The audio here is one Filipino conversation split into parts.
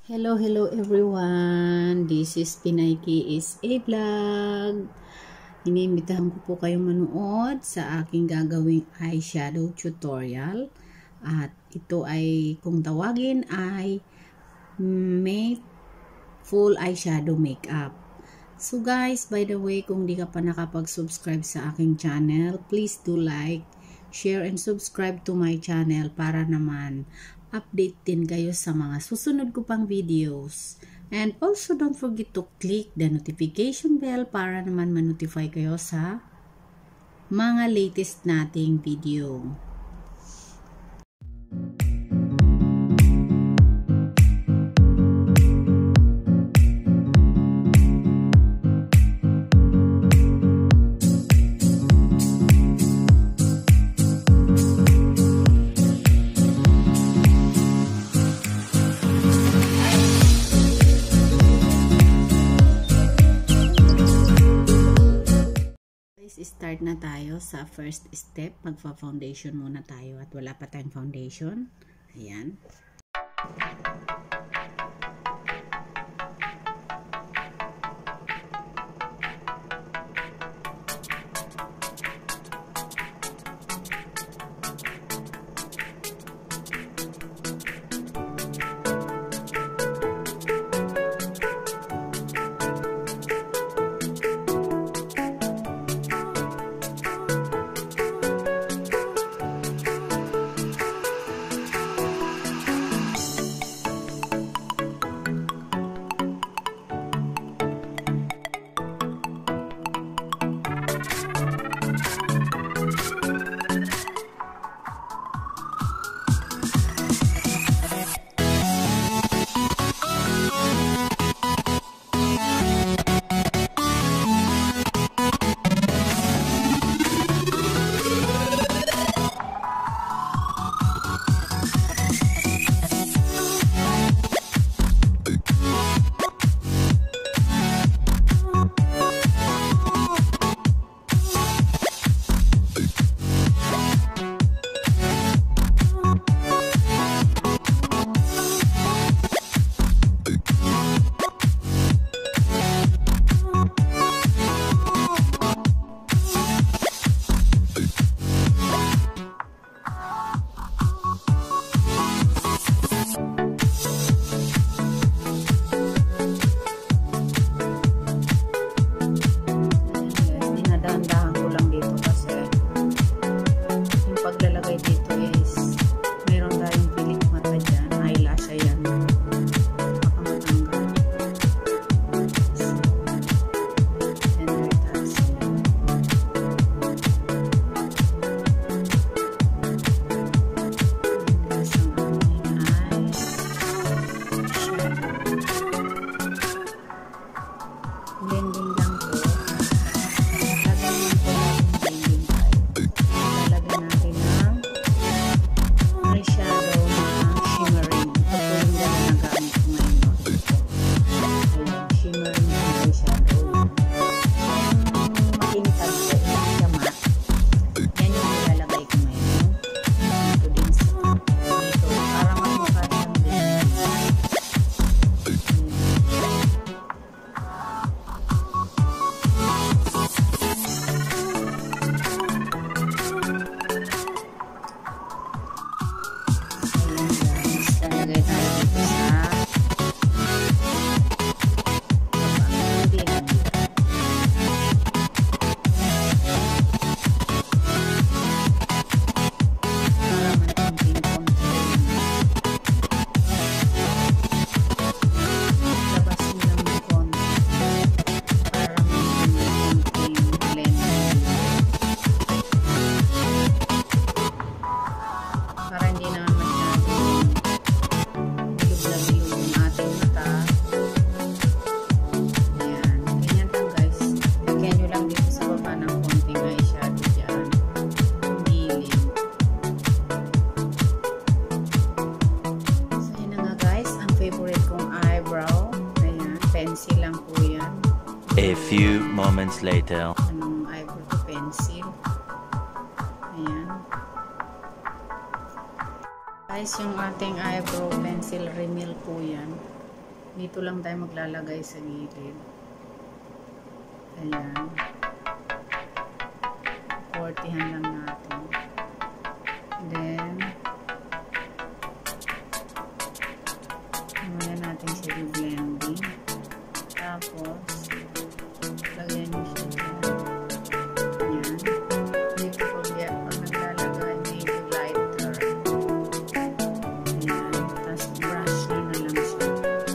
Hello everyone. This is Pinayki is a vlog. Iniimbitahan ko po kayong manood sa aking gagawing eyeshadow tutorial. At ito ay, kung tawagin ay make full eyeshadow makeup. So guys, by the way, kung di ka pa nakapag-subscribe sa aking channel, please do like, share, and subscribe to my channel para naman update din kayo sa mga susunod ko pang videos. And also don't forget to click the notification bell para naman ma-notify kayo sa mga latest nating video. Start na tayo sa first step. Magpa-foundation muna tayo at wala pa tayong foundation. Ayan. Blending lang po. Lalagyan natin ng eyeshadow na shimmering. Ito po yung ginagamit ko ngayon. Ayan, shimmering eyeshadow. Makintab po, hindi siya matte. Yan yung nilalagay ko ngayon. Ito din sa dito. Para magmukha siyang blending. A few moments later. Anong eyebrow ko? Pencil. Ayan. Guys, yung ating eyebrow pencil, Rimmel po yan. Dito lang tayo maglalagay sa gilid. Ayan. Kortihan lang natin. Then, mamaya natin siya i-blending. Tapos, lagyan nyo siya dyan. Ayan. Dito po pag naglalagay, medyo lighter. Ayan. Tapos, brush nyo na lang siya.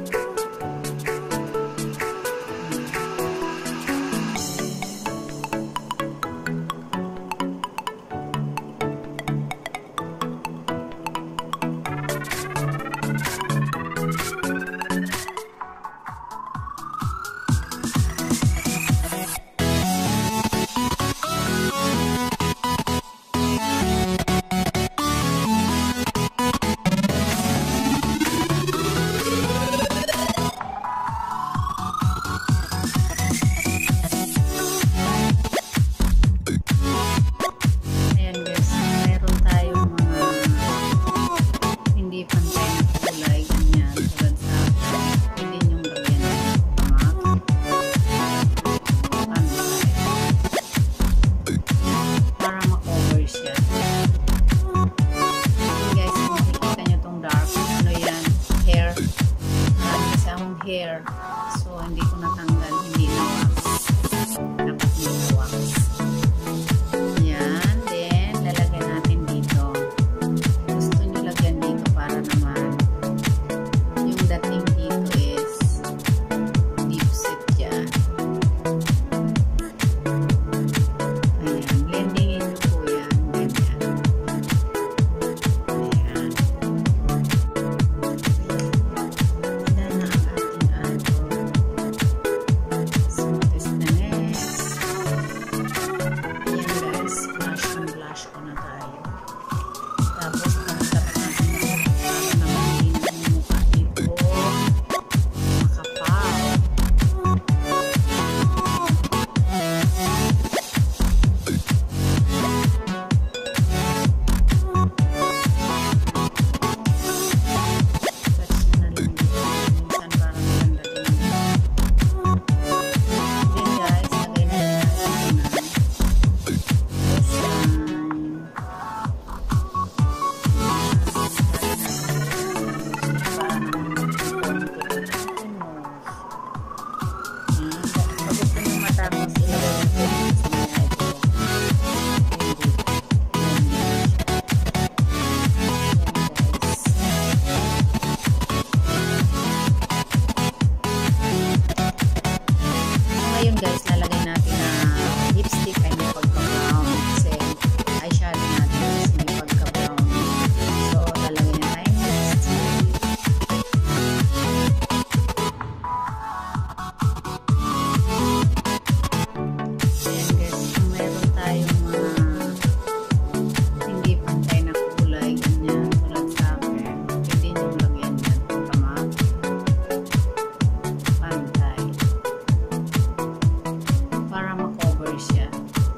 Hair. So, hindi ko natanggal. Hindi na wax. Dapat hindi na wax. Yan. Then, lalagyan natin dito. Gusto nyo lagyan dito para naman yung dating dito is deep set dyan. Ayan. Blendingin nyo po yan. Ganyan. Ayan. Ngayon guys, lalagay natin na lipstick ay may pagka-brown kasi eyeshadow natin is may pagka-brown. So, lalagay na tayo lipstick. Ayan guys, kung meron tayong mga hindi pantay na kulay, ganyan, tulad sa akin, pwede nyo lagyan yan para pantay. Para ma-cover siya.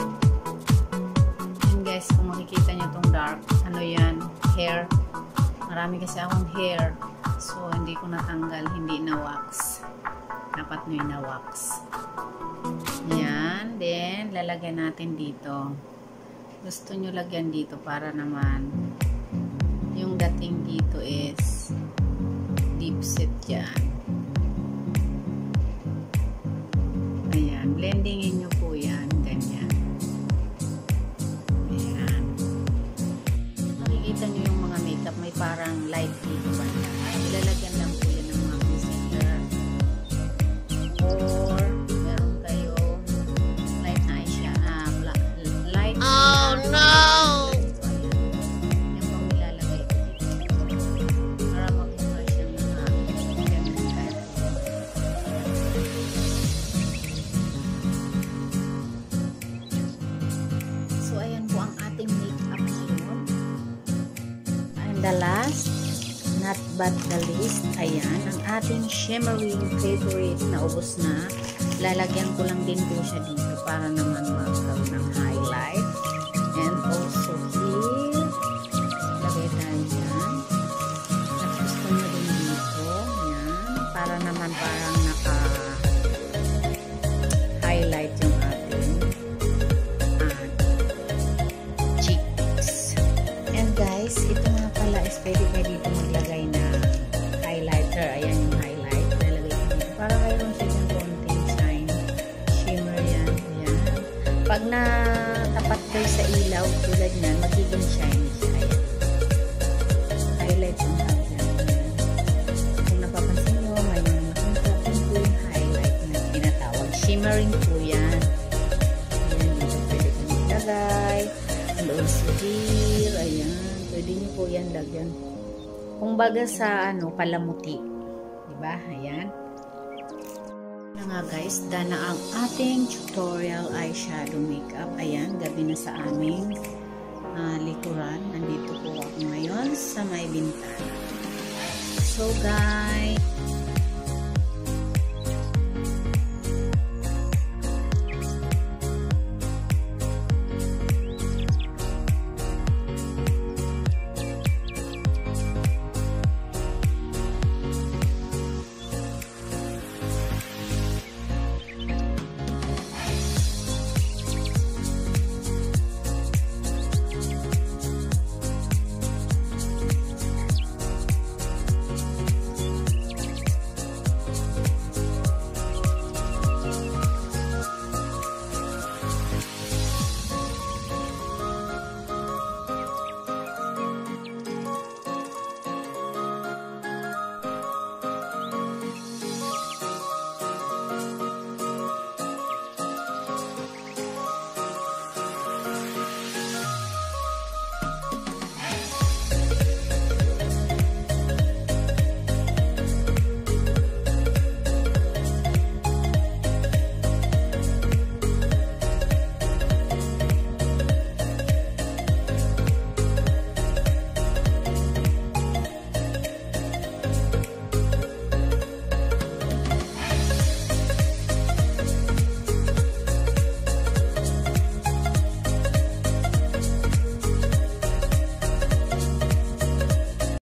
Yan guys, kung makikita nyo itong dark, ano yan, hair. Marami kasi akong hair. So, hindi ko natanggal, hindi na wax. Dapat nyo na wax. Yan. Then, lalagyan natin dito. Gusto nyo lagyan dito para naman yung dating dito is deep set dyan. Ayan, blendingin nyo po yan, ganyan. Ayan. Makikita nyo yung mga makeup, may parang light dito ba? Ilalagyan lang po yan ng mga concealer. Or, meron kayo light na eyeshadow, light. Oh no! Yan pang ilalagay ko dito. Para makuha siyang mga ganyan tayo. So, ayan po ang ating makeup ngayon. And the last, not but the least, ayan, ang ating shimmering favorite na ubos na. Lalagyan ko lang din po siya dito para naman magkaroon ng highlight. And also here, lagay tayo dyan. At gusto nyo din dito, yan, para naman parang naka-highlight yung ating cheeks. And guys, ito nga pala is pwede dito maglagay na highlighter. Ayan yung highlight. Nalagay ko dito. Para mayroon siya yung konting shine. Shimmer yan. Ayan. Pag natapat kayo sa ilaw, tulad niyan, magiging shiny siya. Ayan. Highlight yung highlight. Kung napapansin nyo, may nakita po yung highlight na tinatawag. Shimmering po yan. Ayan, dito pwede ko maglagay. And also here, ayan. Pwede nyo po yan lagyan. Kung baga sa palamuti. Diba? Ayan. Na nga guys, dahil na ang ating tutorial eyeshadow makeup. Ayan, gabi na sa aming likuran. Nandito po ako ngayon sa may bintana. So guys,